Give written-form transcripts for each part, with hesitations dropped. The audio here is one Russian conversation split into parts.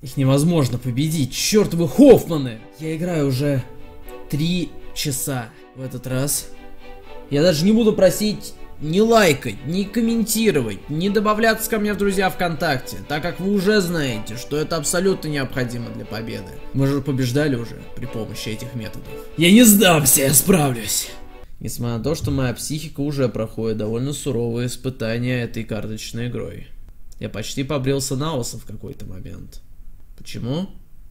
Их невозможно победить, чертовы Хоффманы! Я играю уже 3 часа в этот раз. Я даже не буду просить ни лайкать, ни комментировать, ни добавляться ко мне в друзья ВКонтакте, так как вы уже знаете, что это абсолютно необходимо для победы. Мы же побеждали уже при помощи этих методов. Я не сдамся, я справлюсь! Несмотря на то, что моя психика уже проходит довольно суровые испытания этой карточной игрой. Я почти побрился на лысо в какой-то момент. Почему?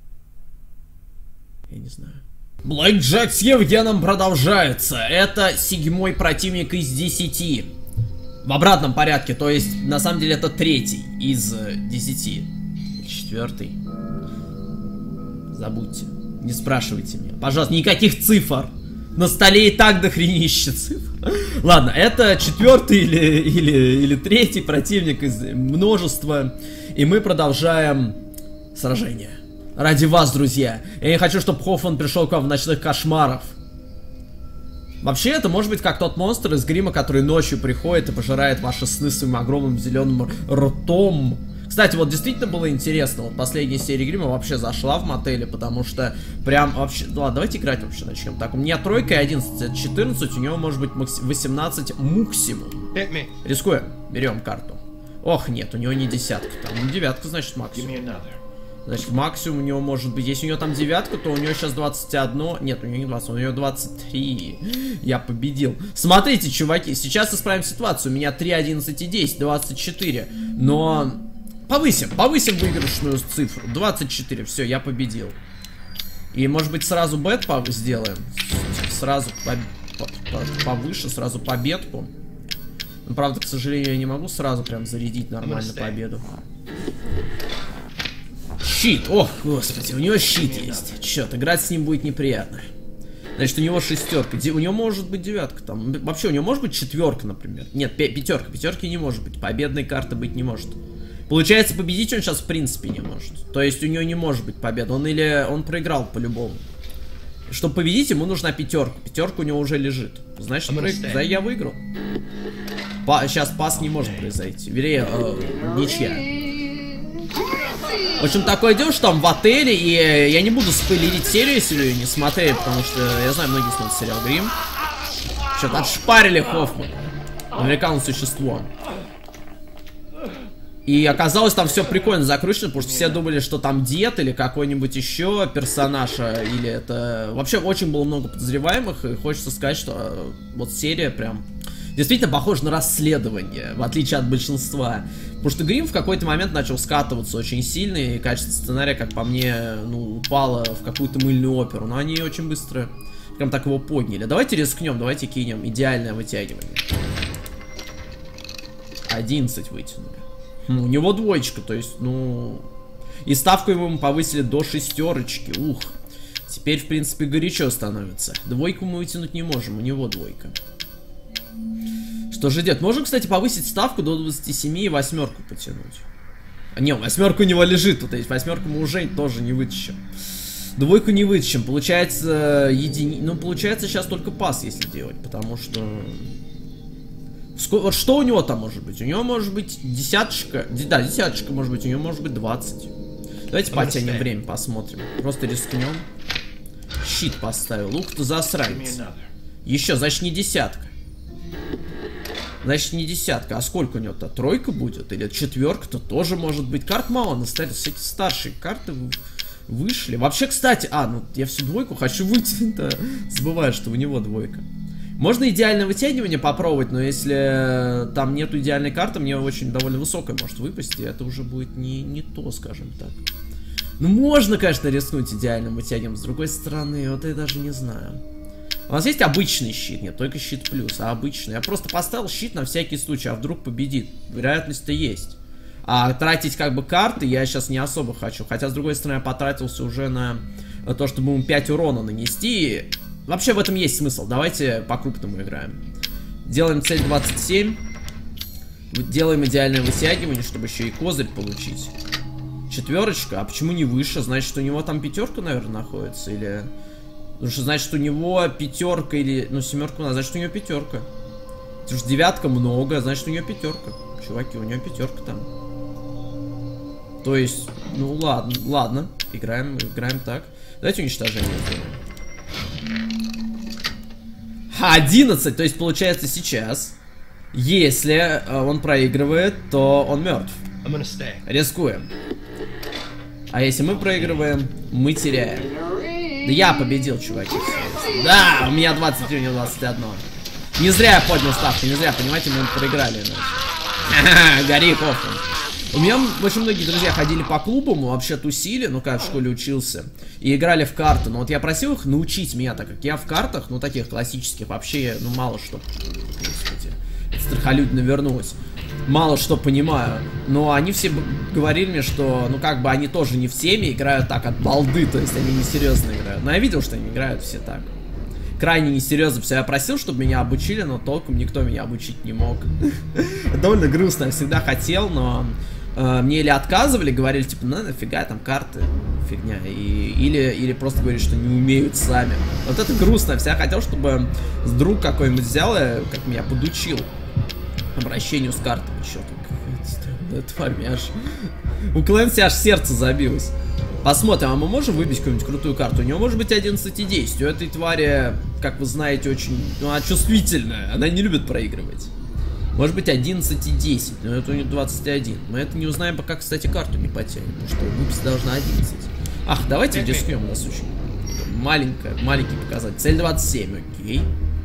Я не знаю. Блэкджек с Евгеном продолжается. Это 7-й противник из 10. В обратном порядке, то есть, на самом деле, это 3-й из 10. 4-й. Забудьте. Не спрашивайте меня. Пожалуйста, никаких цифр. На столе и так дохренища цифр. Ладно, это 4-й или 3-й противник из множества. И мы продолжаем сражение. Ради вас, друзья. Я не хочу, чтобы Хоффман пришел к вам в ночных кошмарах. Вообще, это может быть как тот монстр из Грима, который ночью приходит и пожирает ваши сны своим огромным зеленым ртом. Кстати, вот действительно было интересно. Вот последняя серия Грима вообще зашла в мотеле, потому что прям вообще... Ладно, давайте играть вообще начнем. Так, у меня 3 и 11, это 14, у него может быть 18 максимум. Рискуем. Берем карту. Ох, нет, у него не 10-ка. Там 9-ка, значит, максимум. Значит, максимум у него может быть... Если у него там 9-ка, то у него сейчас 21... Нет, у него не 20, у него 23. Я победил. Смотрите, чуваки, сейчас исправим ситуацию. У меня 3, 11 и 10, 24. Но... Повысим выигрышную цифру. 24, все, я победил. И, может быть, сразу бет сделаем. Сразу повыше, сразу победку. Но, правда, к сожалению, я не могу сразу прям зарядить нормально победу. Щит! Ох, господи, у него щит есть. Черт, играть с ним будет неприятно. Значит, у него 6-ка. У него может быть 9-ка. Там. Вообще, у него может быть 4-ка, например. Нет, 5-ка. 5-ки не может быть. Победной карты быть не может. Получается, победить он сейчас в принципе не может. То есть у него не может быть победа. Он проиграл по-любому. Чтобы победить, ему нужна 5-ка. 5-ка у него уже лежит. Значит, да, я выиграл. Сейчас пас не может произойти. Вернее, ничья. В общем, такое дело, что там в отеле, и я не буду спойлерить серию, если вы ее не смотрели, потому что я знаю, многие смотрят сериал Грим. Что-то отшпарили Хоффмана. Американское существо. И оказалось, там все прикольно закручено, потому что все думали, что там дед или какой-нибудь еще персонаж, или это... Вообще, очень было много подозреваемых, и хочется сказать, что вот серия прям... Действительно похоже на расследование, в отличие от большинства. Потому что Грим в какой-то момент начал скатываться очень сильно, и качество сценария, как по мне, ну, упало в какую-то мыльную оперу. Но они очень быстро прям так его подняли. Давайте рискнем, давайте кинем идеальное вытягивание. 11 вытянули. У него 2, то есть, ну... И ставку ему повысили до 6. Ух. Теперь, в принципе, горячо становится. 2 мы вытянуть не можем, у него 2. Что же делать? Можем, кстати, повысить ставку до 27 и 8 потянуть. Не, 8 у него лежит, тут есть 8 мы уже тоже не вытащим. 2 не вытащим. Получается, ну, получается сейчас только пас, если делать, потому что... Вот что у него там может быть? У него может быть 10-шка. Да, 10-шка может быть, у него может быть 20. Давайте потянем время, посмотрим. Просто рискнем. Щит поставил. Ух ты, засранец. Еще, значит, не 10-ка. Значит, не 10-ка. А сколько у него-то? 3 будет? Или 4-то тоже может быть. Карт мало наставили. Всякие старшие карты вышли. Вообще, кстати... ну я всю 2 хочу вытянуть-то. Забываю, что у него 2. Можно идеальное вытягивание попробовать, но если там нету идеальной карты, мне очень довольно высокая может выпасть, и это уже будет не то, скажем так. Ну, можно, конечно, рискнуть идеальным вытягиванием, с другой стороны, вот я даже не знаю. У нас есть обычный щит, нет, только щит плюс, а обычный. Я просто поставил щит на всякий случай, а вдруг победит. Вероятность-то есть. А тратить как бы карты я сейчас не особо хочу. Хотя, с другой стороны, я потратился уже на то, чтобы ему 5 урона нанести. Вообще в этом есть смысл. Давайте по-крупному играем. Делаем цель 27. Делаем идеальное вытягивание, чтобы еще и козырь получить. 4, а почему не выше? Значит, у него там 5, наверное, находится. Или... Потому что значит, у него 5 или... Ну, 7, значит, у него 5. Потому что 9 много, значит, у него 5. Чуваки, у него 5 там. То есть, ну ладно, ладно. Играем так. Давайте уничтожение сделаем. 11, то есть получается сейчас, если он проигрывает, то он мертв. Рискуем. А если мы проигрываем, мы теряем. Да я победил, чуваки. Да, у меня 23, у него 21. Не зря я поднял ставку, не зря, понимаете, мы проиграли. Гори, Хоффман. У меня очень многие друзья ходили по клубам, мы вообще тусили, ну как в школе учился, и играли в карты. Но вот я просил их научить меня, так как я в картах, ну таких классических, вообще, ну мало что. Господи, страхолюдно вернулась. Мало что понимаю. Но они все говорили мне, что, ну как бы они тоже не всеми играют так от балды, то есть они несерьезно играют. Но я видел, что они играют все так. Крайне несерьезно все. Я просил, чтобы меня обучили, но толком никто меня обучить не мог. Довольно грустно, я всегда хотел, но мне или отказывали, говорили, типа, ну нафига там карты, фигня. Или просто говорили, что не умеют сами. Вот это грустно, я всегда хотел, чтобы друг какой-нибудь взял и как меня подучил обращению с картами. Чё тут, тварь, меня аж... У Клэнси аж сердце забилось. Посмотрим, а мы можем выбить какую-нибудь крутую карту? У него может быть 11,10. У этой твари, как вы знаете, очень... Ну, она чувствительная. Она не любит проигрывать. Может быть 11,10. Но это у нее 21. Мы это не узнаем, пока, кстати, карту не потянем. Потому что выпись должна 11. Ах, давайте рискнем. У нас очень маленький показатель. Цель 27, окей.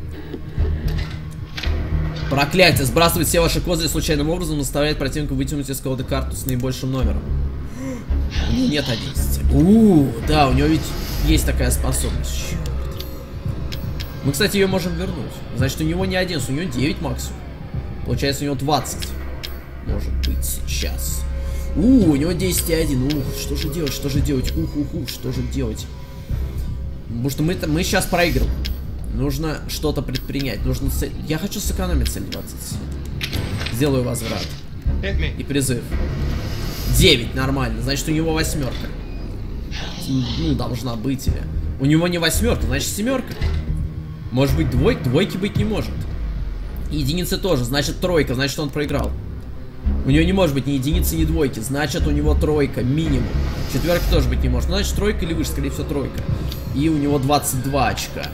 Проклятие. Сбрасывает все ваши козыри случайным образом, заставляет противника вытянуть из колоды карту с наибольшим номером. У него нет 11. Да, у него ведь есть такая способность. Черт. Мы, кстати, ее можем вернуть. Значит, у него не 11, у него 9 максимум. Получается, у него 20. Может быть, сейчас. У него 10,1. Что же делать, что же делать? Что же делать? Потому что мы сейчас проигрываем. Нужно что-то предпринять. Нужно цель. Я хочу сэкономить цель 20. Сделаю возврат. И призыв. 9, нормально. Значит, у него 8. Ну, должна быть. Или... У него не 8, значит 7. Может быть, двойки быть не может. Единицы тоже, значит 3, значит он проиграл. У него не может быть ни единицы, ни двойки. Значит, у него 3 минимум. 4 тоже быть не может. Значит, 3 или выше, скорее всего, 3. И у него 22 очка.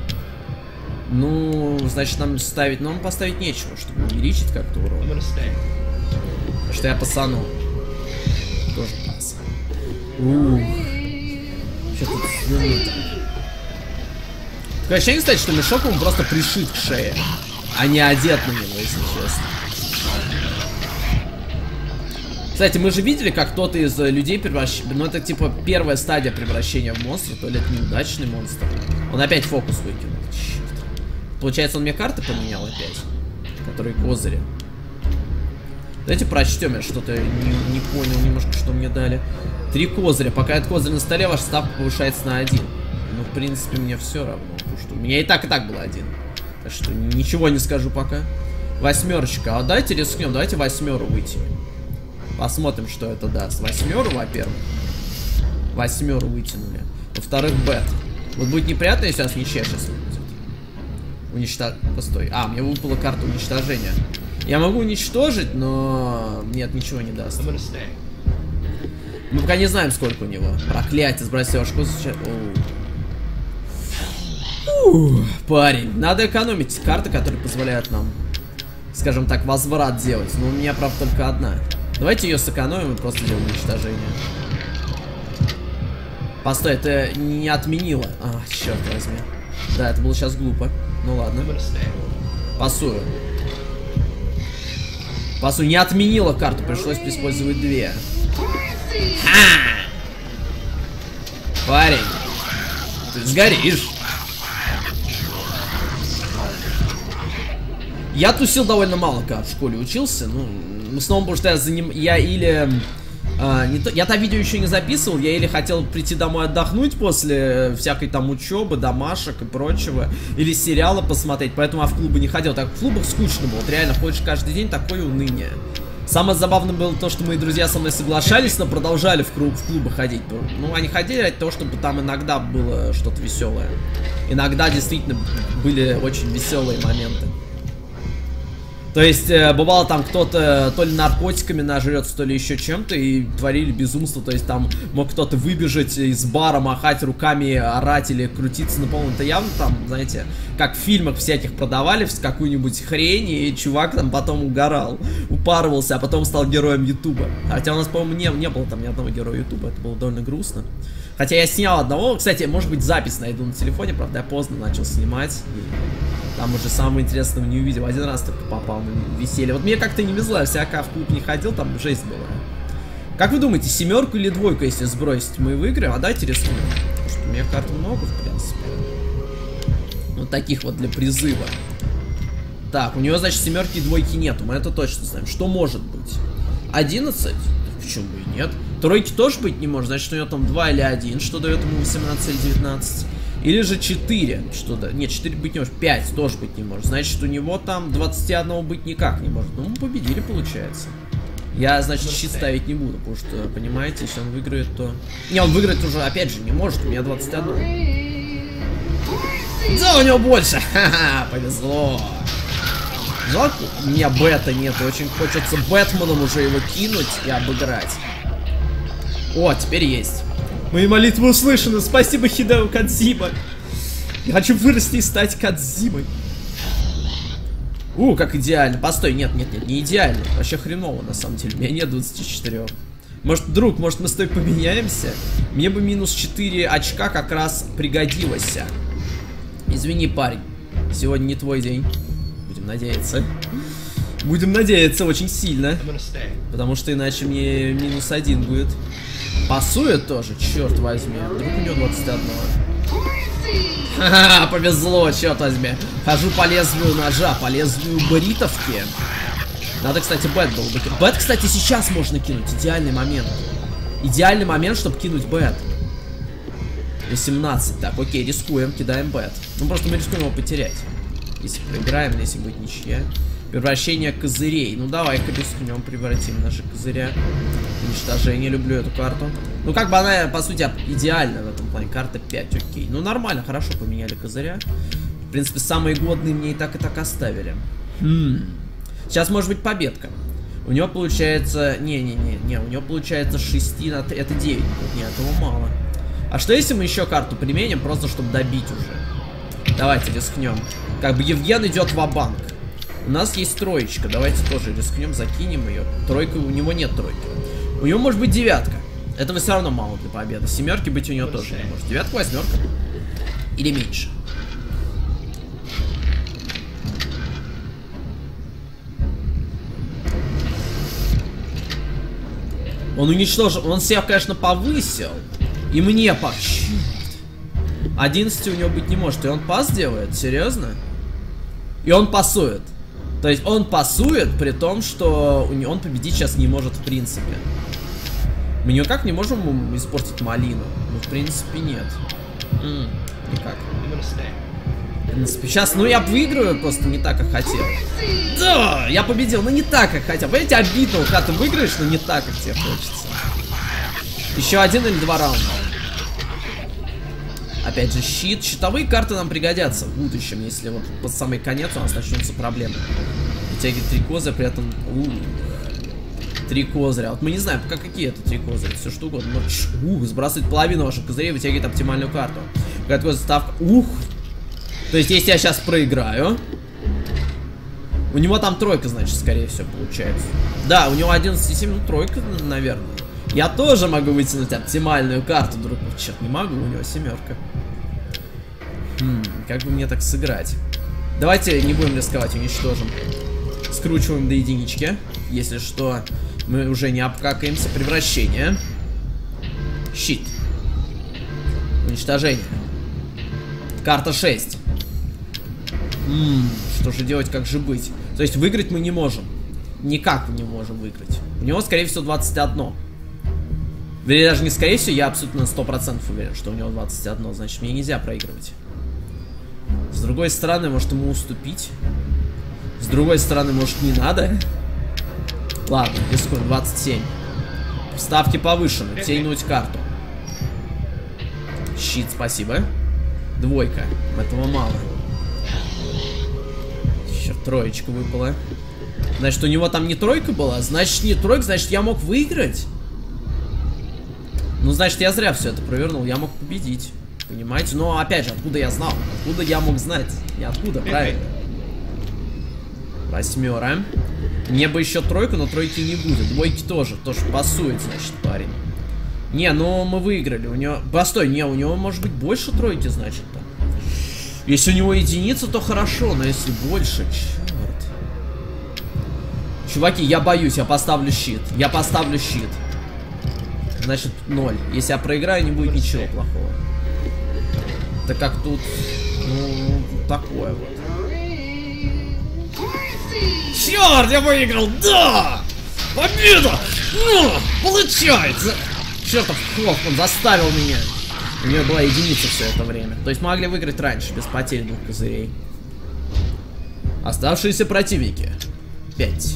Ну, значит, нам ставить... Нам поставить нечего, чтобы увеличить как-то урон. Потому что я пасану. Тоже пасан. Что тут снято? Такое ощущение, кстати, что мешок ему просто пришит к шее, а не одет на него, если честно. Кстати, мы же видели, как кто-то из людей превращается... Ну, это типа первая стадия превращения в монстра. То ли это неудачный монстр. Он опять фокус выкинул. Черт. Получается, он мне карты поменял опять. Которые козыри. Давайте прочтем. Я что-то не понял немножко, что мне дали. 3 козыря. Пока этот козырь на столе, ваша ставка повышается на 1. Ну, в принципе, мне все равно. Потому что у меня и так было 1. Так что ничего не скажу пока. 8. А давайте рискнем. Давайте 8 вытянем. Посмотрим, что это даст. 8, во-первых. 8 вытянули. Во-вторых, бет. Вот будет неприятно, если у нас ничья сейчас будет. Постой. Мне выпала карта уничтожения. Я могу уничтожить, но... Нет, ничего не даст. Мы пока не знаем, сколько у него. Проклятие, сбросить вашу козу сейчас. Парень, надо экономить карты, которые позволяют нам, скажем так, возврат делать. Но у меня, правда, только одна. Давайте ее сэкономим и просто делаем уничтожение. Постой, это не отменило. Черт возьми. Да, это было сейчас глупо. Ну ладно. Пасую. Пасую. Не отменила карту, пришлось использовать 2. Парень, ты сгоришь. Я тусил довольно мало, когда в школе учился. Ну, в основном, потому что я я-то видео еще не записывал, я или хотел прийти домой отдохнуть после всякой там учебы, домашек и прочего, или сериала посмотреть, поэтому я в клубы не ходил. Так в клубах скучно было, вот реально ходишь каждый день, такое уныние. Самое забавное было то, что мои друзья со мной соглашались, но продолжали в клубы ходить. Ну, они ходили ради того, чтобы там иногда было что-то веселое. Иногда действительно были очень веселые моменты. То есть, бывало там кто-то то ли наркотиками нажрется, то ли еще чем-то, и творили безумство. То есть там мог кто-то выбежать из бара, махать руками, орать или крутиться на полном. Это явно там, знаете, как в фильмах всяких продавали какую-нибудь хрень, и чувак там потом угорал, упарывался, а потом стал героем Ютуба. Хотя у нас, по-моему, не было там ни одного героя Ютуба, это было довольно грустно. Хотя я снял одного, кстати, может быть, запись найду на телефоне, правда, я поздно начал снимать. Там уже самого интересного не увидел. Один раз только попал на веселье. Вот мне как-то не везло, я всяко в клуб не ходил, там жесть была. Как вы думаете, 7 или 2, если сбросить, мы выиграем? А дайте рискнем. Потому что у меня карт много, в принципе. Вот таких вот для призыва. Так, у него, значит, 7 и 2 нету, мы это точно знаем. Что может быть? 11? Почему бы и нет? 3 тоже быть не может, значит, у него там 2 или 1, что дает ему 18 или 19. Или же 4, что да, нет, 4 быть не может, 5 тоже быть не может. Значит, у него там 21 быть никак не может. Ну, мы победили, получается. Я, значит, щит ставить не буду, потому что, понимаете, если он выиграет, то... Не, он выиграть уже, опять же, не может, у меня 21. Да, у него больше, ха-ха, повезло. Жалко, у меня бета нет, очень хочется Бэтменом уже его кинуть и обыграть. О, теперь есть. Мои молитвы услышаны, спасибо, Хидео Кодзима. Я хочу вырасти и стать Кодзимой. Как идеально. Постой, нет, не идеально. Вообще хреново, на самом деле. У меня нет 24. Может, друг, может мы с тобой поменяемся? Мне бы минус 4 очка как раз пригодилось. Извини, парень. Сегодня не твой день. Будем надеяться. Будем надеяться очень сильно. Потому что иначе мне минус 1 будет. Пасует тоже, черт возьми. Вдруг у него 21. Ха-ха, повезло, черт возьми. Хожу по лезвию ножа, по лезвию бритовки. Надо, кстати, бэт был бы. Бэт, кстати, сейчас можно кинуть. Идеальный момент. Идеальный момент, чтобы кинуть бэт. 18. Так, окей, рискуем, кидаем бэт. Ну, просто мы рискуем его потерять. Если проиграем, если будет ничья. Превращение козырей. Ну, давай-ка рискнем, превратим наши козыря. Уничтожение, люблю эту карту. Ну, как бы она, по сути, идеальна в этом плане. Карта 5, окей. Ну, нормально, хорошо поменяли козыря. В принципе, самые годные мне и так оставили. Сейчас может быть победка. У него получается... Не, у него получается 6 на 3. Это 9. Нет, этого мало. А что если мы еще карту применим, просто чтобы добить уже? Давайте рискнем. Как бы Евген идет ва-банк. У нас есть троечка. Давайте тоже рискнем, закинем ее. Тройка, у него нет тройки. У него может быть 9. Этого все равно мало для победы. 7 быть у него тоже не может. 9, 8. Или меньше. Он уничтожил. Он себя, конечно, повысил. И мне по... 11 у него быть не может. И он пас делает? Серьезно? И он пасует. То есть он пасует, при том, что он победить сейчас не может в принципе. Мы никак не можем испортить малину. Ну, в принципе, нет. Никак. В принципе, сейчас, ну, я выиграю, просто не так, как хотел. Да, я победил, но не так, как хотел. Понимаете, обидно, когда ты выиграешь, но не так, как тебе хочется. Еще 1 или 2 раунда. Опять же, щит. Щитовые карты нам пригодятся в будущем, если вот под самый конец у нас начнутся проблемы. Вытягивать 3 козыря, при этом... 3 козыря. Вот мы не знаем, какие это 3 козыря. Все что угодно. Сбрасывает половину ваших козырей, вытягивает оптимальную карту. Какая-то ставка. То есть, если я сейчас проиграю... У него там тройка, значит, скорее всего, получается. Да, у него 11,7, ну, тройка, наверное. Я тоже могу вытянуть оптимальную карту, друг. Черт, не могу, у него 7. Как бы мне так сыграть? Давайте не будем рисковать, уничтожим. Скручиваем до единички. Если что, мы уже не обкакаемся. Превращение. Щит. Уничтожение. Карта 6. Что же делать, как же быть? То есть выиграть мы не можем. Никак не можем выиграть. У него, скорее всего, 21. Вернее, даже не скорее всего, я абсолютно 100% уверен, что у него 21. Значит, мне нельзя проигрывать. С другой стороны, может ему уступить. С другой стороны, может не надо. Ладно, рискуем. 27. Ставки повышены. Тянуть карту. Щит, спасибо. 2. Этого мало. Черт, троечка выпала. Значит, у него там не тройка была? Значит, не тройка, значит, я мог выиграть. Ну, значит, я зря все это провернул, я мог победить. Понимаете? Но, опять же, откуда я знал? Откуда я мог знать? Ниоткуда, правильно? 8. Мне бы еще тройку, но тройки не будет. Двойки тоже пасует, значит, парень. Не, ну мы выиграли. У него... Постой, не, у него может быть больше тройки, значит, там. Если у него единица, то хорошо, но если больше, черт. Чуваки, я боюсь, я поставлю щит. Я поставлю щит. Значит, 0. Если я проиграю, не будет ничего плохого. Так как тут, ну, такое вот. Черт, я выиграл, да! Победа! Ну, получается! Чертов Хок, он заставил меня. У него была единица все это время. То есть могли выиграть раньше, без потерь 2 козырей. Оставшиеся противники. 5.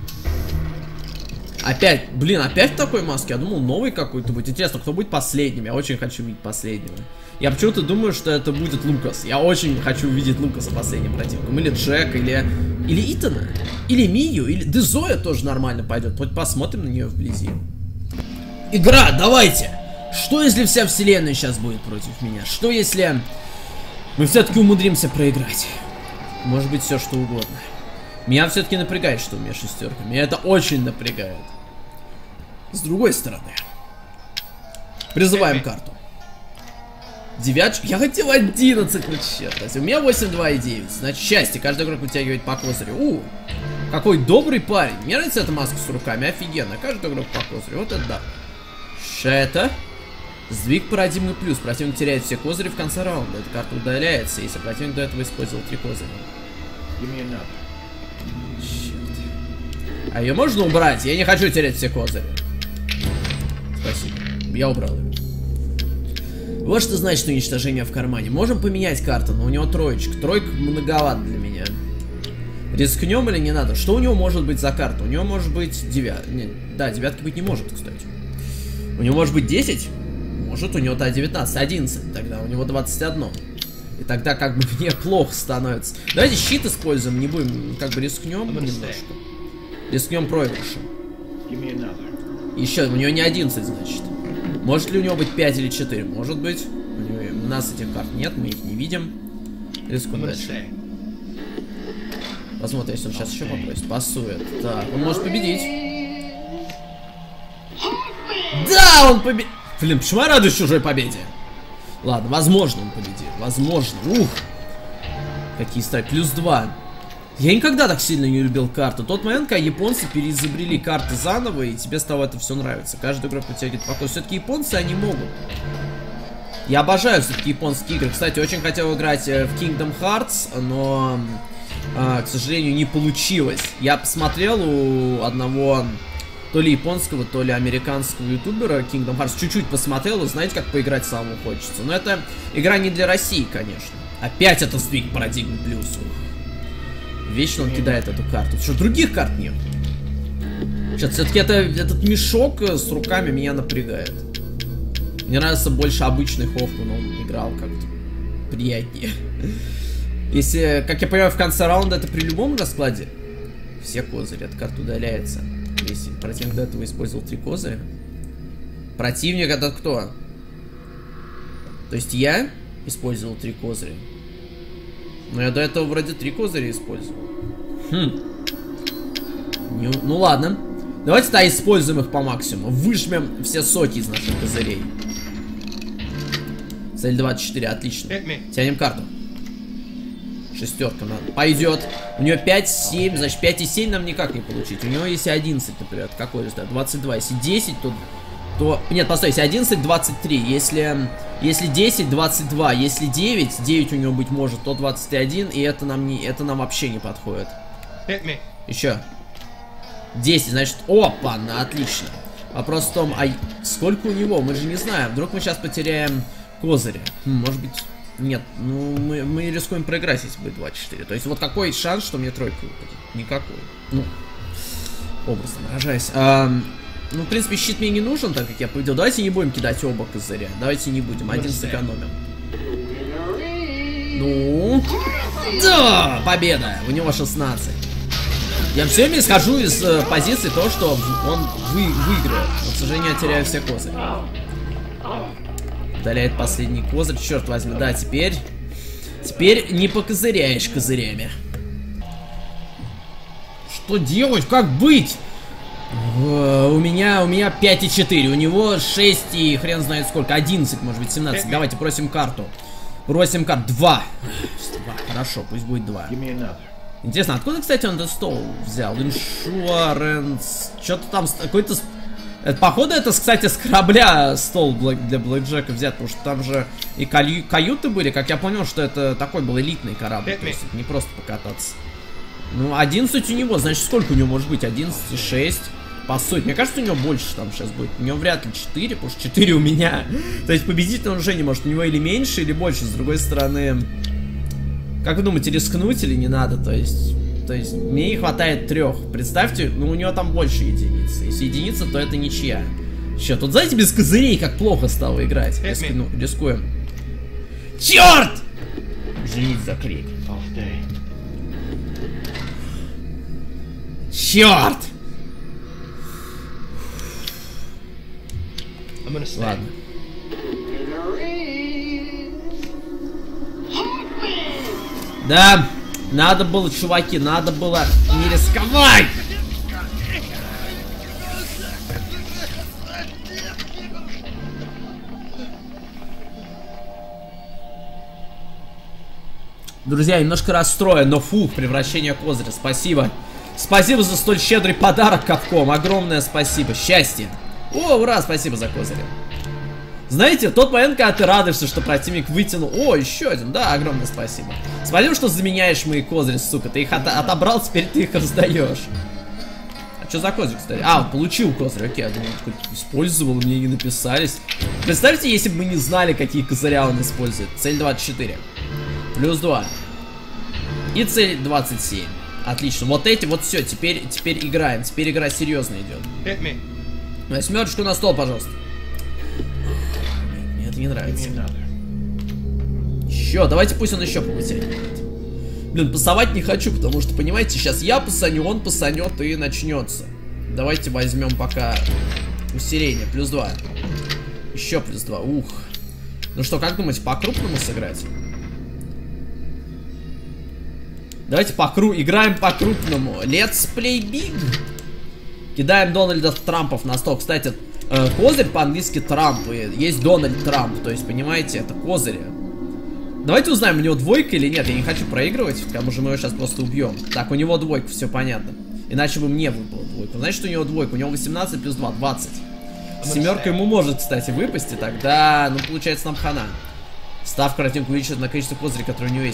Опять, блин, опять в такой маске? Я думал, новый какой-то будет. Интересно, кто будет последним? Я очень хочу видеть последнего. Я почему-то думаю, что это будет Лукас. Я очень хочу увидеть Лукаса последним противником. Или Джек, или Итана. Или Мию, или... Да Зоя тоже нормально пойдет. Хоть посмотрим на нее вблизи. Игра, давайте! Что если вся вселенная сейчас будет против меня? Что если мы все-таки умудримся проиграть? Может быть, все что угодно. Меня все-таки напрягает, что у меня 6. Меня это очень напрягает. С другой стороны. Призываем карту. 9. Я хотел 11, ну черт. У меня 8, 2 и 9. Значит, счастье. Каждый игрок вытягивает по козырю. Какой добрый парень. Мне нравится эта маска с руками. Офигенно. Каждый игрок по козырю. Вот это да. Это сдвиг парадигмы плюс. Противник теряет все козыри в конце раунда. Эта карта удаляется, если противник до этого использовал 3 козыря. Черт. А ее можно убрать? Я не хочу терять все козыри. Спасибо. Я убрал ее. Вот что значит уничтожение в кармане. Можем поменять карту, но у него 3. 3 многовато для меня. Рискнем или не надо? Что у него может быть за карта? У него может быть 9. Да, 9 быть не может, кстати. У него может быть 10? Может, у него-то 19, 11. Тогда у него 21. И тогда как бы мне плохо становится. Давайте щит используем, не будем, как бы рискнем немножко. Рискнем проигрышем. Еще, у него не 11, значит. Может ли у него быть 5 или 4? Может быть. У нас этих карт нет, мы их не видим. Рискуем дальше. Посмотрим, если он сейчас еще попросит. Пасует. Так, он может победить. Да, он победил. Блин, почему я радуюсь чужой победе? Ладно, возможно он победит. Возможно. Ух. Какие стать. Плюс 2. Я никогда так сильно не любил карты. Тот момент, когда японцы переизобрели карты заново, и тебе стало это все нравиться. Каждый игрок вытягивает покой. Все-таки японцы, они могут. Я обожаю все-таки японские игры. Кстати, очень хотел играть в Kingdom Hearts, но, к сожалению, не получилось. Я посмотрел у одного... То ли японского, то ли американского ютубера Kingdom Hearts. Чуть-чуть посмотрел, и знаете, как поиграть самому хочется. Но это игра не для России, конечно. Опять это сдвиг парадигмы плюс. Вечно он кидает эту карту. Что, других карт нет? Сейчас, все-таки этот мешок с руками меня напрягает. Мне нравится больше обычный Хоффман, он играл как-то приятнее. Если, как я понимаю, в конце раунда это при любом раскладе. Все козыри, эта карта удаляется. Если противник до этого использовал 3 козыря. Противник это кто? То есть я использовал 3 козыря. Но я до этого вроде 3 козыря использовал. Ну ладно. Давайте-то используем их по максимуму. Выжмем все соки из наших козырей. Цель 24, отлично. Тянем карту. 6 надо. Пойдет. У нее 5, 7, значит 5 и 7 нам никак не получить. У него если 11, например, какой результат? 22. Если 10, то... Нет, постой, если 11, 23. Если 10, 22. Если 9 у него быть может, то 21. И это нам вообще не подходит. Еще. 10, значит, опа, отлично. Вопрос в том, а сколько у него? Мы же не знаем. Вдруг мы сейчас потеряем козыря. Может быть... Нет, ну мы рискуем проиграть, если будет 24. То есть вот какой шанс, что мне 3 выпадет? Никакой. Ну, образно выражаясь. Ну, в принципе, щит мне не нужен, так как я победил. Давайте не будем кидать оба козыря. Давайте не будем. Один сэкономим. Ну. Да! Победа! У него 16. Я все время исхожу из позиции того, что он выиграет. Но, к сожалению, я теряю все козыри. Удаляет последний козырь, черт возьми. Да, теперь не покозыряешь козырями. Что делать? Как быть? У меня 5,4. У него 6 и хрен знает сколько. 11, может быть, 17. Давайте просим карту. Просим карту. 2. Хорошо, пусть будет 2. Интересно, откуда, кстати, он этот стол взял? Иншуранс. Что-то там какой-то... Походу, это, кстати, с корабля стол для блэкджека взят, потому что там же и каюты были. Как я понял, что это такой был элитный корабль. То есть не просто покататься. Ну, 11 у него, значит, сколько у него может быть? 11,6. По сути, мне кажется, у него больше там сейчас будет. У него вряд ли 4, потому что 4 у меня. То есть победить он уже не может. У него или меньше, или больше. С другой стороны, как вы думаете, рискнуть или не надо? То есть мне не хватает 3. Представьте, ну у него там больше единиц. Если единица, то это ничья. Че, тут знаете, без козырей как плохо стало играть. Ну, рискуем. Черт! Извините за крик. Черт! Ладно. Да, надо было, чуваки, надо было не рисковать! Друзья, немножко расстроен, но фух, превращение козыря, спасибо. Спасибо за столь щедрый подарок, Капком, огромное спасибо, счастье. О, ура, спасибо за козыри. Знаете, тот момент, когда ты радуешься, что противник вытянул... О, еще один, да, огромное спасибо. Спасибо, что заменяешь мои козыри, сука. Ты их отобрал, теперь ты их раздаешь. А что за козырь, кстати? А, получил козырь, окей, я думал, использовал, мне не написались. Представьте, если бы мы не знали, какие козыря он использует. Цель 24. Плюс 2. И цель 27. Отлично, вот эти, вот все, теперь играем. Теперь игра серьезно идет. 8 на стол, пожалуйста. Мне это не нравится. Еще, давайте пусть он еще повытягивает. Блин, пасовать не хочу, потому что, понимаете, сейчас я пасаню, он пасанет и начнется. Давайте возьмем пока усиление. Плюс 2. Еще плюс 2. Ух. Ну что, как думаете, по-крупному сыграть? Давайте играем по-крупному. Let's play big. Кидаем Дональда Трампов на стол. Кстати, козырь по-английски Трамп. Есть Дональд Трамп. То есть, понимаете, это козыри. Давайте узнаем, у него двойка или нет. Я не хочу проигрывать, к тому же мы его сейчас просто убьем. Так, у него двойка, все понятно. Иначе бы мне выпала двойка. Значит, у него двойка. У него 18 плюс 2, 20. Семерка ему может, кстати, выпасть. И тогда, ну, получается, нам хана. Ставка картинку увеличивает на количество козырей, которые у него есть.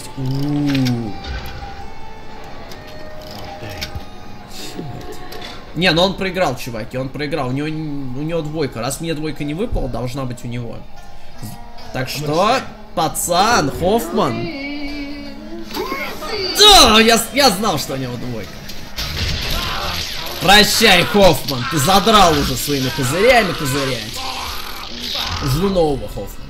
Не, но он проиграл, чуваки, он проиграл. У него двойка. Раз мне двойка не выпала, должна быть у него. Так что, пацан, Хоффман. Да, я знал, что у него двойка. Прощай, Хоффман, ты задрал уже своими козырями козырять. Жду нового Хоффмана.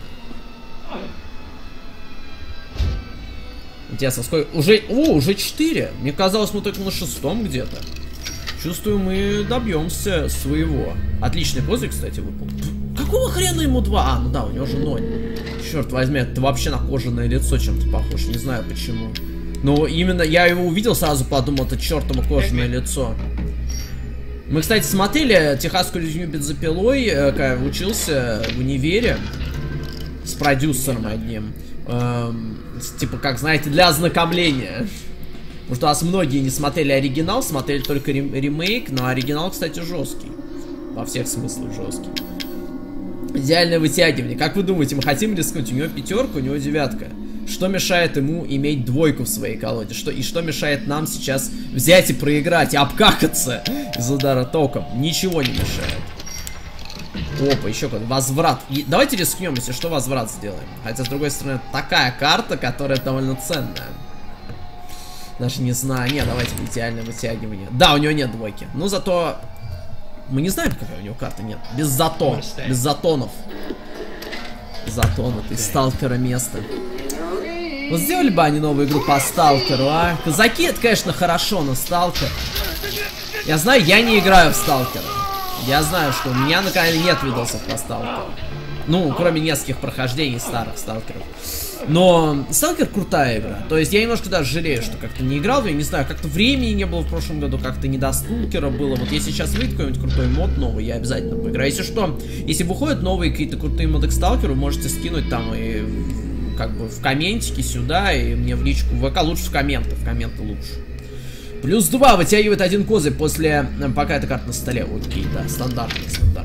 Интересно, сколько? Уже 4. Мне казалось, мы только на 6-м где-то. Чувствую, мы добьемся своего. Отличный козырь, кстати, выпал. Какого хрена ему 2? А, ну да, у него же 0. Черт возьми, это вообще на кожаное лицо чем-то похож. Не знаю почему. Но именно я его увидел, сразу подумал, это чертово кожаное лицо. Мы, кстати, смотрели техасскую резню бензопилой, когда учился в универе с продюсером одним. Типа, как знаете, для ознакомления. Потому что у нас многие не смотрели оригинал, смотрели только ремейк, но оригинал, кстати, жесткий. Во всех смыслах жесткий. Идеальное вытягивание. Как вы думаете, мы хотим рискнуть? У него 5, у него 9. Что мешает ему иметь 2 в своей колоде? Что мешает нам сейчас взять и проиграть, и обкакаться из удара током? Ничего не мешает. Опа, еще какой-то возврат. Давайте рискнем, если что, возврат сделаем. Хотя, с другой стороны, такая карта, которая довольно ценная. Даже не знаю. Не, давайте идеальное вытягивание. Да, у него нет 2. Ну, зато... Мы не знаем, какая у него карта. Нет. Без зато. Без затонов. Затонутый. Сталкера место. Вот сделали бы они новую игру по Сталкеру, а? Казаки, это, конечно, хорошо, но Сталкер... Я знаю, я не играю в Сталкера. Я знаю, что у меня на канале нет видосов по Сталкеру. Ну, кроме нескольких прохождений старых Сталкеров. Но Сталкер крутая игра. То есть я немножко даже жалею, что как-то не играл. Я не знаю, как-то времени не было в прошлом году, как-то не до Сталкера было. Вот если сейчас выйдет какой-нибудь крутой мод новый, я обязательно поиграю. Если что, если выходят новые какие-то крутые моды к Сталкеру, можете скинуть там и как бы в комментики сюда, и мне в личку в ВК. Лучше в комменты лучше. Плюс 2 вытягивает один козырь после... Пока эта карта на столе. Окей, да, стандартный.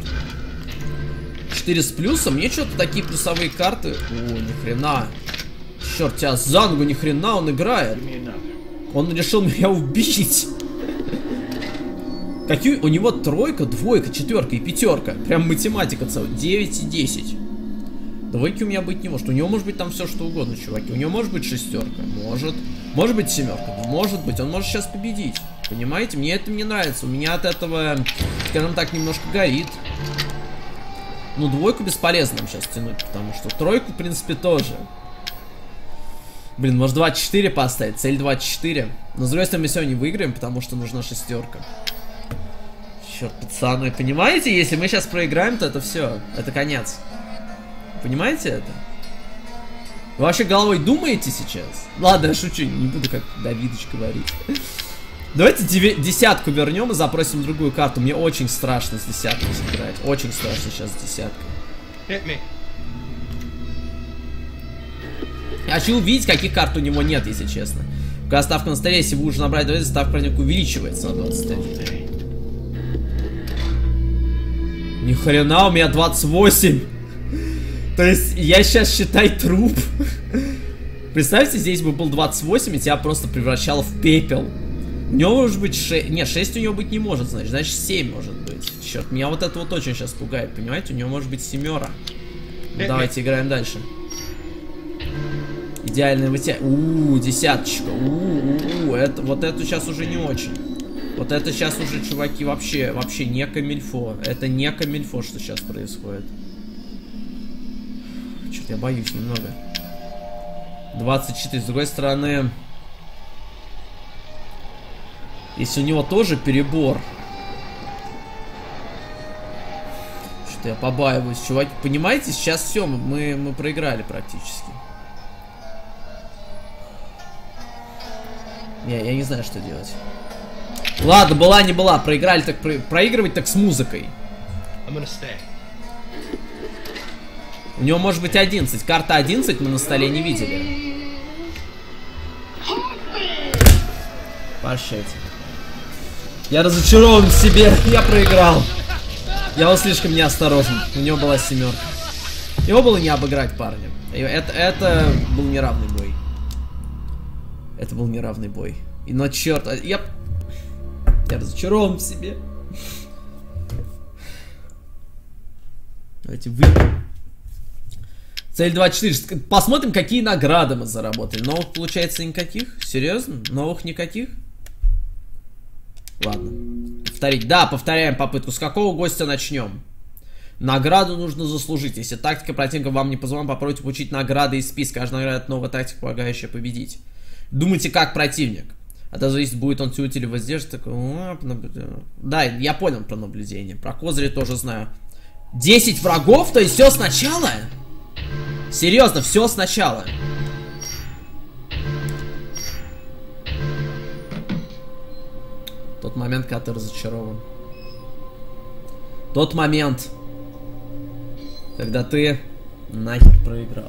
4 с плюсом. Мне что-то такие плюсовые карты. О, ни хрена. Черт тебя за ногу, ни хрена он играет. Он решил меня убить. Какие... У него тройка, двойка, четверка и пятерка. Прям математика целая. 9 и 10. Двойки у меня быть не может. У него может быть там все что угодно, чуваки. У него может быть шестерка. Может быть семерка. Может быть. Он может сейчас победить. Понимаете? Мне это не нравится. У меня от этого, скажем так, немножко горит. Ну, двойку бесполезно нам сейчас тянуть, потому что тройку, в принципе, тоже. Блин, может 24 поставить? Цель 24. Но, с другой стороны, мы сегодня не выиграем, потому что нужна шестерка. Черт, пацаны, понимаете? Если мы сейчас проиграем, то это все. Это конец. Понимаете это? Вы вообще головой думаете сейчас? Ладно, я шучу, не буду как Давидыч говорить. Давайте десятку вернем и запросим другую карту. Мне очень страшно с десяткой сыграть. Очень страшно сейчас с десяткой. Я хочу увидеть, каких карт у него нет, если честно. Когда ставка на столе, если вы уже набрали 20, ставка противника увеличивается на 21. Ни хрена, у меня 28. То есть я сейчас, считай, труп. Представьте, здесь бы был 28, и тебя просто превращало в пепел. У него может быть 6... Нет, 6 у него быть не может, значит 7 может быть. Черт, меня вот это вот очень сейчас пугает, понимаете? У него может быть семера. Давайте играем дальше. Идеальное вытягивание. Десяточка. Это, вот это сейчас уже не очень. Вот это сейчас уже, чуваки, вообще не камильфо. Это не камильфо, что сейчас происходит. Что-то я боюсь немного. 24, с другой стороны... Если у него тоже перебор. Что-то я побаиваюсь, чуваки. Понимаете, сейчас все, мы проиграли практически. Я не знаю, что делать. Ладно, была не была. Проиграли, так проигрывать так с музыкой. У него может быть 11. Карта 11 мы на столе не видели. Прощайте. Я разочарован в себе. Я проиграл. Я был слишком неосторожен. У него была семерка. Его было не обыграть, парня. Это был неравный бой. Это был неравный бой. И но черт, я разочарован в себе. Давайте выпьем. Цель 24. Посмотрим, какие награды мы заработали. Новых, получается, никаких? Серьезно? Новых никаких? Ладно. Повторить. Да, повторяем попытку. С какого гостя начнем? Награду нужно заслужить. Если тактика противника вам не позволит, попробуйте получить награды из списка. Каждая награда — это новая тактика, помогающая победить. Думайте, как противник. Это зависит, будет он тянуть или воздержать. Да, я понял про наблюдение. Про козыри тоже знаю. 10 врагов? То есть все сначала? Серьезно, все сначала. Тот момент, когда ты разочарован. Тот момент, когда ты нахер проиграл.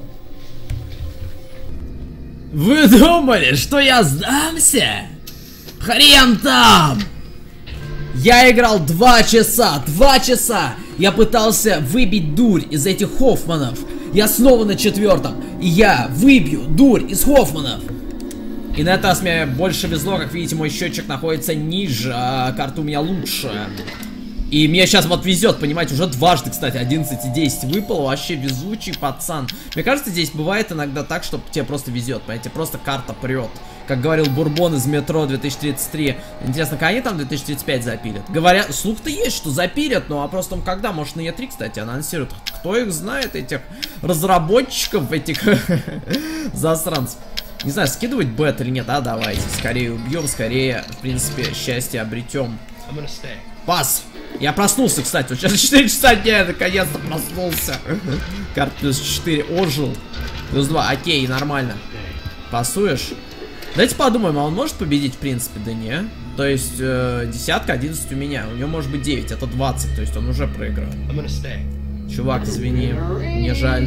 Вы думали, что я сдамся? Хрен там! Я играл 2 часа, 2 часа! Я пытался выбить дурь из этих Хоффманов. Я снова на 4-м. И я выбью дурь из Хоффманов. И на этот раз мне больше везло. Как видите, мой счетчик находится ниже, а карта у меня лучше. И мне сейчас вот везет, понимаете, уже дважды, кстати, 11 и 10 выпало. Вообще везучий пацан. Мне кажется, здесь бывает иногда так, что тебе просто везет, понимаете, просто карта прет. Как говорил Бурбон из Метро 2033. Интересно, как они там 2035 запилят? Говорят, слух-то есть, что запилят, но вопрос в том, когда. Может, на E3, кстати, анонсируют. Кто их знает, этих разработчиков, этих засранцев. Не знаю, скидывать бет или нет. А давайте, скорее убьем, скорее, в принципе, счастье обретем. Пас. Я проснулся, кстати. Вот сейчас 4 часа дня я наконец-то проснулся. Карт плюс 4. Ожил. Плюс 2. Окей, нормально. Пасуешь? Давайте подумаем, а он может победить, в принципе? Да не. То есть, десятка, 11 у меня. У него может быть 9, это 20. То есть он уже проиграл. Чувак, извини. Мне жаль.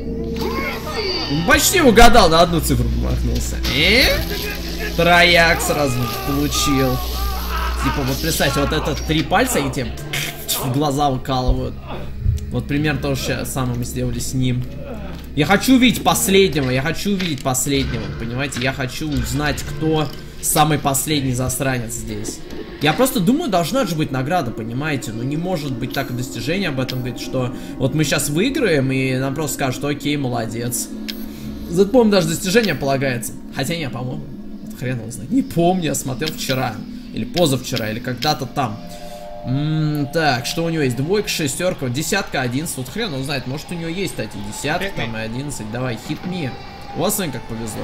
Почти угадал, на одну цифру помахнулся. Трояк сразу получил. Типа, вот представьте, вот это 3 пальца, и тебе в глаза выкалывают. Вот примерно то же самое мы сделали с ним. Я хочу увидеть последнего, понимаете? Я хочу узнать, кто самый последний засранец здесь. Я просто думаю, должна же быть награда, понимаете? Ну не может быть так и достижение об этом говорит, что вот мы сейчас выиграем, и нам просто скажут, что окей, молодец. Зато, по-моему, даже достижение полагается. Хотя не, по-моему, хрен его знает. Не помню, я смотрел вчера. Или позавчера, или когда-то там. Так, что у него есть? Двойка, шестерка, десятка, 11. Вот хрен он знает, может у него есть, кстати, десятка, там и 11. Давай, hit me. У вас, как повезло.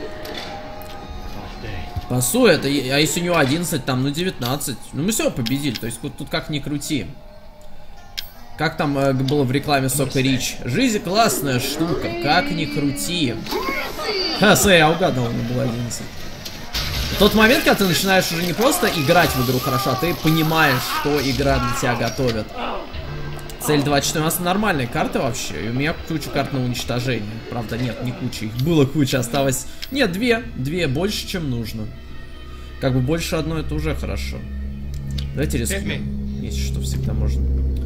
Пасует, а если у него 11, там, ну 19. Ну мы все победили, то есть тут как ни крути. Как там было в рекламе Сока Рич? Жизнь классная штука, как ни крути. Ха, смотри, я угадал, у него было 11. Тот момент, когда ты начинаешь уже не просто играть в игру хорошо, а ты понимаешь, что игра для тебя готовит. Цель 24. У нас нормальные карты вообще. И у меня куча карт на уничтожение. Правда, нет, не куча. Их было куча, осталось... Нет, две больше, чем нужно. Как бы больше одной, это уже хорошо. Давайте рискнем. Если что, всегда можно.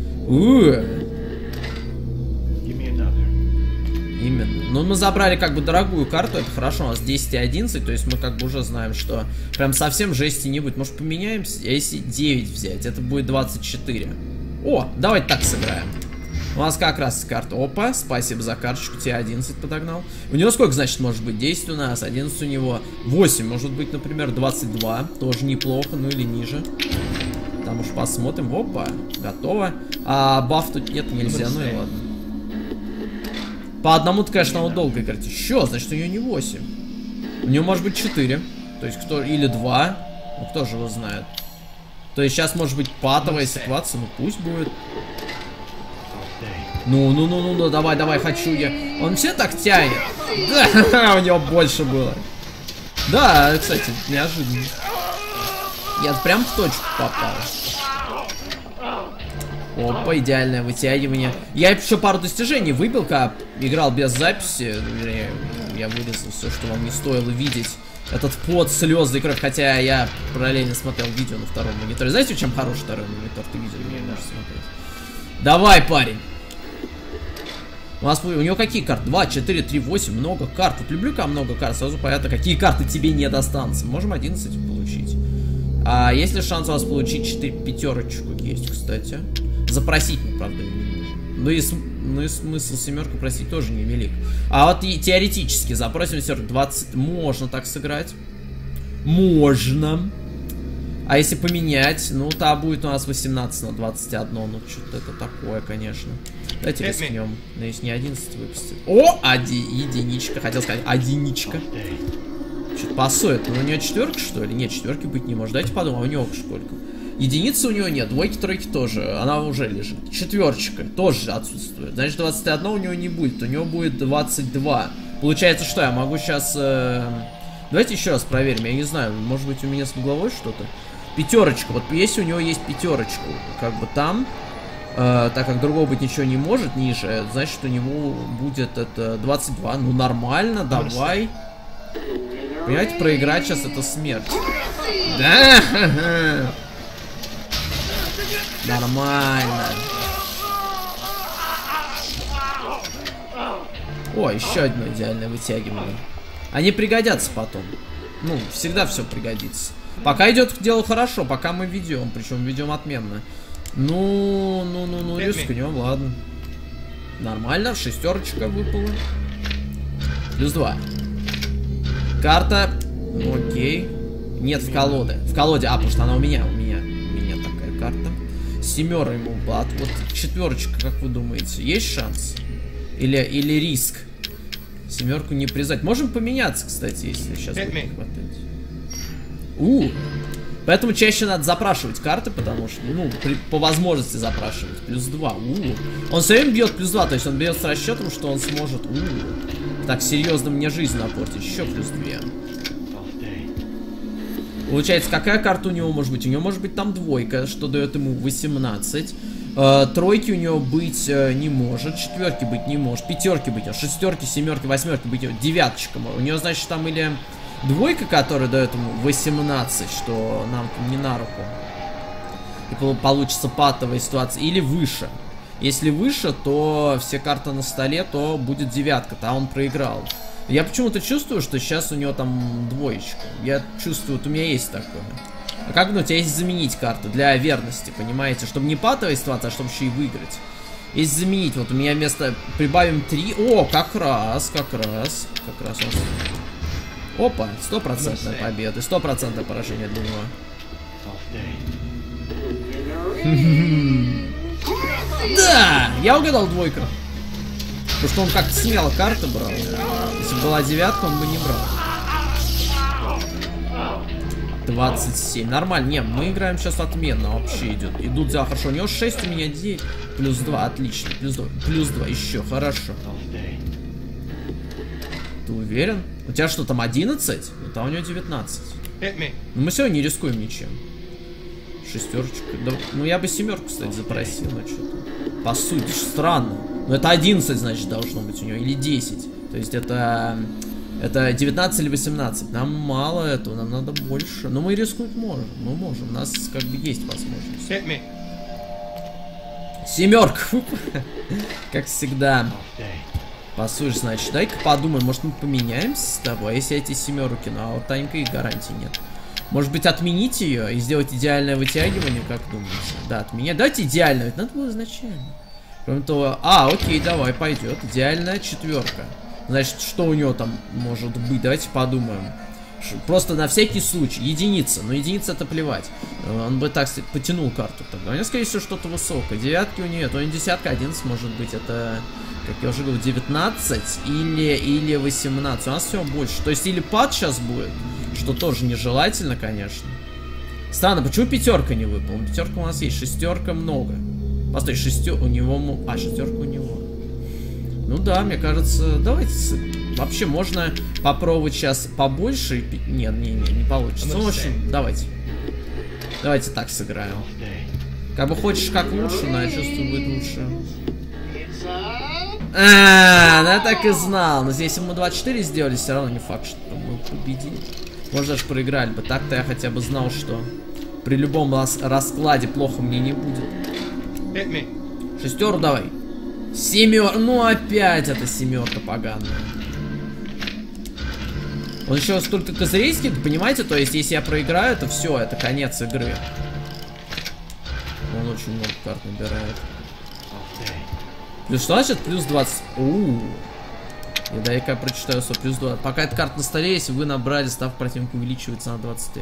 Именно. Но мы забрали как бы дорогую карту, это хорошо, у нас 10 и 11, то есть мы как бы уже знаем, что прям совсем жести не будет. Может поменяемся? А если 9 взять, это будет 24. О, давайте так сыграем. У нас как раз карта. Опа, спасибо за карточку, тебе 11 подогнал. У него сколько, значит, может быть? 10 у нас, 11 у него, 8, может быть, например, 22. Тоже неплохо, ну или ниже. Там уж посмотрим. Опа, готово. А баф тут нет, нельзя, ну и ладно. По одному-то, конечно, он долго играть. Еще, значит, у нее не 8. У нее может быть 4. То есть кто. Или 2. Ну кто же его знает. То есть сейчас может быть патовая ситуация. Ну пусть будет. Ну, давай, хочу я. Он все так тянет. Да, у него больше было. Да, кстати, неожиданно. Я прям в точку попал. Опа, идеальное вытягивание. Я еще пару достижений выбил, когда играл без записи. Я вырезал все, что вам не стоило видеть. Этот пот, слезы и кровь. Хотя я параллельно смотрел видео на втором мониторе. Знаете, чем хороший второй монитор? Ты видел, не можешь смотреть. Давай, парень. У него какие карты? 2, 4, 3, 8. Много карт. Вот люблю, когда много карт. Сразу понятно, какие карты тебе не достанутся. Можем 11 получить. А есть ли шанс у вас получить 4 пятерочку? Есть, кстати. Запросить, правда, не нужно. Ну и смысл семерку просить тоже невелик. А вот и теоретически запросим все 20. Можно так сыграть. Можно. А если поменять, ну та будет у нас 18 на 21. Ну что-то это такое, конечно. Давайте рискнем. Но если не 11 выпустит. О, единичка. Хотел сказать, одиничка. Что-то пасует. Ну у нее четверка, что ли? Нет, четверки быть не может. Давайте подумаем, а у него сколько? Единицы у него нет, двойки, тройки тоже. Она уже лежит. Четверочка тоже отсутствует. Значит, 21 у него не будет. У него будет 22. Получается, что я могу сейчас... Давайте еще раз проверим. Я не знаю, может быть у меня с угловой что-то. Пятерочка. Вот если у него есть пятерочка, как бы там, так как другого быть ничего не может ниже, значит у него будет это 22. Ну нормально, давай. Понимаете, проиграть сейчас это смерть. Да! Нормально. О, еще одно идеальное вытягивание. Они пригодятся потом. Ну, всегда все пригодится. Пока идет дело хорошо, пока мы ведем. Причем ведем отменно. Ну, рискнем, ладно. Нормально, шестерочка выпала. Плюс 2. Карта. Окей. Нет, в колоде. В колоде, потому что она у меня такая карта. Семера ему бат. Вот четверочка, как вы думаете, есть шанс? Или риск? Семерку не признать. Можем поменяться, кстати, если сейчас будет не хватать. Поэтому чаще надо запрашивать карты, потому что, ну, по возможности запрашивать. Плюс 2. Он все время бьет плюс 2, то есть он бьет с расчетом, что он сможет. Так серьезно мне жизнь напортить. Еще плюс 2. Получается, какая карта у него может быть? У него может быть там двойка, что дает ему 18. Тройки у него быть не может, четверки быть не может, пятерки быть, шестерки, семерки, восьмерки быть, девяточка. У него, значит, там или двойка, которая дает ему 18, что нам не на руку. И получится патовая ситуация, или выше. Если выше, то все карты на столе, то будет девятка, а он проиграл. Я почему-то чувствую, что сейчас у него там двоечка. Я чувствую, вот у меня есть такое. А как, ну, у тебя есть заменить карты для верности, понимаете? Чтобы не патовая ситуация, а чтобы еще и выиграть. Есть заменить. Вот у меня вместо... Прибавим 3. О, как раз у нас... Опа, 100% победа. 100% поражение для него. Да! Я угадал двойка. Потому что он как-то смело карты брал. Если бы была девятка, он бы не брал. 27. Nормально. Не, мы играем сейчас отменно. Вообще идут дела хорошо. У него 6, у меня 9. Плюс 2. Отлично. Плюс 2. Плюс 2. Еще. Хорошо. Ты уверен? У тебя что там 11? А у него 19. Ну, мы сегодня не рискуем ничем. Шестерочка. Да, ну я бы семерку, кстати, запросил. Но что-то. По сути, странно. Но это 11, значит, должно быть у него. Или 10. То есть это 19 или 18. Нам мало этого, нам надо больше. Но мы рискнуть можем. Мы можем. У нас как бы есть возможность. Семерка. Как всегда. Послушай, значит, дай-ка подумаем. Может, мы поменяемся с тобой? Если эти семерки, ну а вот Танька и гарантии нет. Может быть, отменить ее и сделать идеальное вытягивание, как думаете? Да, отменять. Давайте идеальное. Это надо было изначально. Кроме того... окей, давай, пойдет. Идеальная четверка. Значит, что у него там может быть? Давайте подумаем. Просто на всякий случай. Единица. Но единица это плевать. Он бы так потянул карту тогда. У него, скорее всего, что-то высокое. Девятки у нее нет. У него десятка, 11 может быть. Это, как я уже говорил, 19 или 18. У нас всего больше. То есть или пад сейчас будет, что тоже нежелательно, конечно. Странно, почему пятерка не выпала? Пятерка у нас есть. Шестерка много. Постой, шестерка у него... шестерка у него. Ну да, мне кажется, давайте... Вообще можно попробовать сейчас побольше. Нет, не получится. Ну, в общем, давайте. Давайте так сыграем. Как бы хочешь как лучше, но я чувствую, будет лучше. Я так и знал. Но здесь мы 24 сделали, все равно не факт, что мы победили. Может, даже проиграли бы. Так-то я хотя бы знал, что при любом раскладе плохо мне не будет. Шестеру давай. Семер. Ну опять эта семерка поганая. Он еще столько козырей скидывает, понимаете? То есть, если я проиграю, то все, это конец игры. Он очень много карт набирает. Плюс что значит? Плюс 20. И дай-ка я прочитаю, что плюс 20. Пока эта карта на столе, если вы набрали, ставка противника увеличивается на 23.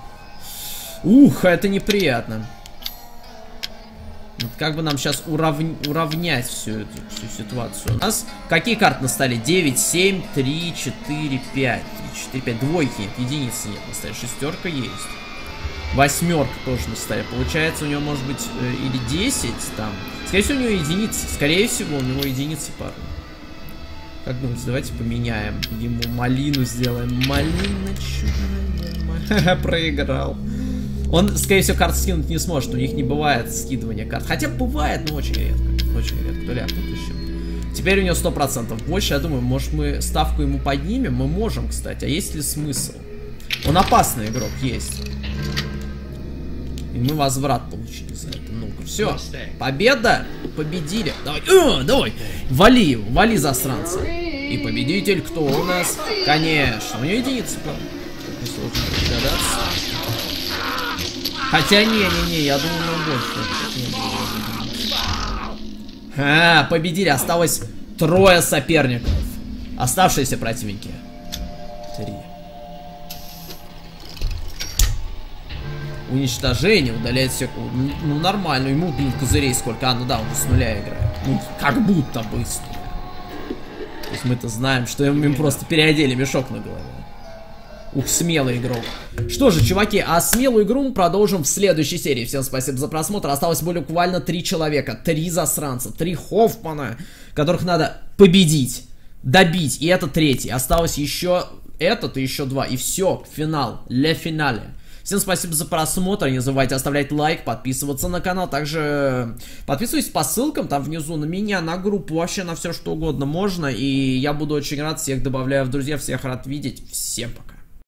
Это неприятно. Как бы нам сейчас уравнять всю ситуацию. У нас какие карты на столе? 9, 7, 3, 4, 5. 3, 4, 5. Двойки нет, единицы нет на столе. Шестерка есть. Восьмерка тоже на столе. Получается, у него может быть или 10 там. Скорее всего, у него единицы. Скорее всего, у него единицы, парни. Как думаете, давайте поменяем. Ему малину сделаем. Малина чудная. Проиграл. Он, скорее всего, карт скинуть не сможет. У них не бывает скидывания карт. Хотя бывает, но очень редко. Очень редко. То ляпнут еще. Теперь у него 100% больше. Я думаю, может, мы ставку ему поднимем? Мы можем, кстати. А есть ли смысл? Он опасный игрок, есть. И мы возврат получили за это. Ну-ка, все. Победа. Победили. Давай. Давай. Вали его. Вали засранца. И победитель кто у нас? Конечно. У него единица, правда. Несложно догадаться. Хотя не, я думаю, больше. Победили. Осталось 3 соперников. Оставшиеся противники 3. Уничтожение, удаляет всех. Ну, нормально. Ему, блин, козырей сколько. Ну да, он с нуля играет. Ну, как будто быстро. То есть мы-то знаем, что им просто переодели мешок на голове. Ух, смелый игрок. Что же, чуваки, а смелую игру мы продолжим в следующей серии. Всем спасибо за просмотр. Осталось буквально 3 человека, 3 засранца, 3 Хоффмана, которых надо победить, добить. И это 3-й. Осталось еще этот и еще 2. И все, финал, ле финале. Всем спасибо за просмотр, не забывайте оставлять лайк, подписываться на канал, также подписывайтесь по ссылкам там внизу на меня, на группу, вообще на все что угодно можно, и я буду очень рад, всех добавляю в друзья, всех рад видеть, всем пока.